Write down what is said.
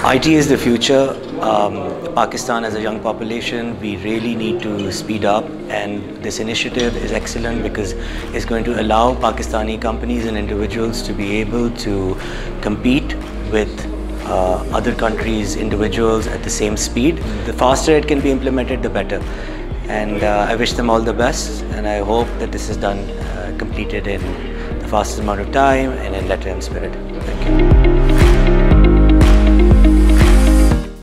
IT is the future. Pakistan as a young population, we really need to speed up, and this initiative is excellent because it's going to allow Pakistani companies and individuals to be able to compete with other countries' individuals at the same speed. The faster it can be implemented, the better. And I wish them all the best, and I hope that this is done, completed in the fastest amount of time and in letter and spirit. Thank you.